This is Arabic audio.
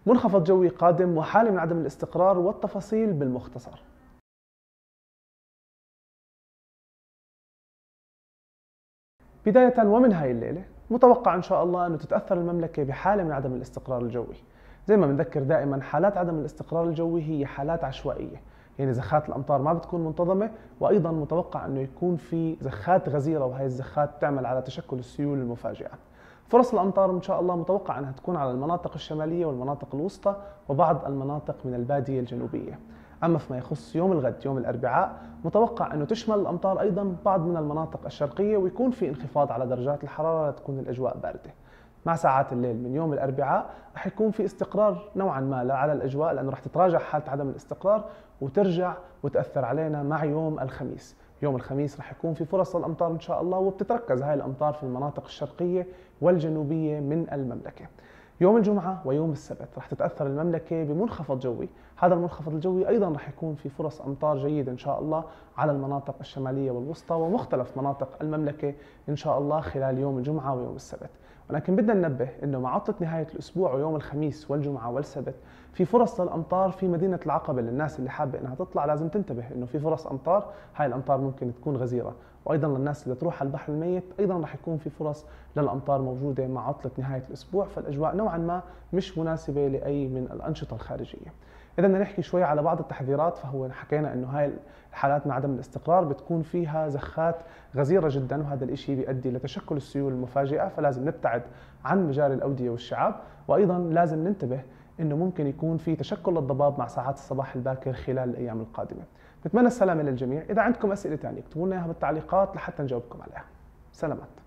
منخفض جوي قادم وحالة من عدم الاستقرار، والتفاصيل بالمختصر. بداية ومن هاي الليلة متوقع إن شاء الله أنه تتأثر المملكة بحالة من عدم الاستقرار الجوي. زي ما بنذكر دائما، حالات عدم الاستقرار الجوي هي حالات عشوائية، يعني زخات الأمطار ما بتكون منتظمة، وأيضا متوقع أنه يكون في زخات غزيرة، وهي الزخات تعمل على تشكل السيول المفاجئة. فرص الأمطار إن شاء الله متوقع أنها تكون على المناطق الشمالية والمناطق الوسطى وبعض المناطق من البادية الجنوبية. أما فيما يخص يوم الغد يوم الأربعاء، متوقع أنه تشمل الأمطار أيضا بعض من المناطق الشرقية، ويكون في انخفاض على درجات الحرارة لتكون الأجواء باردة. مع ساعات الليل من يوم الأربعاء رح يكون في استقرار نوعا ما على الأجواء، لأنه رح تتراجع حالة عدم الاستقرار وترجع وتأثر علينا مع يوم الخميس. يوم الخميس رح يكون في فرص الأمطار إن شاء الله، وبتتركز هاي الأمطار في المناطق الشرقية والجنوبية من المملكة. يوم الجمعة ويوم السبت رح تتأثر المملكة بمنخفض جوي، هذا المنخفض الجوي أيضا رح يكون في فرص أمطار جيدة إن شاء الله على المناطق الشمالية والوسطى ومختلف مناطق المملكة إن شاء الله خلال يوم الجمعة ويوم السبت. ولكن بدنا ننبه إنه مع عطلة نهاية الأسبوع ويوم الخميس والجمعة والسبت في فرص للأمطار في مدينة العقبة. للناس اللي حابة إنها تطلع لازم تنتبه إنه في فرص أمطار، هاي الأمطار ممكن تكون غزيرة. وأيضا للناس اللي تروح على البحر الميت أيضا رح يكون في فرص للأمطار موجودة مع عطلة نهاية الأسبوع، فالأجواء نوعا ما مش مناسبة لأي من الأنشطة الخارجية. إذا بدنا نحكي شوي على بعض التحذيرات، فهو حكينا إنه هاي الحالات مع عدم الاستقرار بتكون فيها زخات غزيرة جدا، وهذا الإشي بيؤدي لتشكل السيول المفاجئة، فلازم نبتعد عن مجاري الأودية والشعاب. وأيضا لازم ننتبه إنه ممكن يكون في تشكل للضباب مع ساعات الصباح الباكر خلال الأيام القادمة. نتمنى السلامة للجميع. إذا عندكم أسئلة ثانية اكتبوا لنا إياها بالتعليقات لحتى نجاوبكم عليها. سلامات.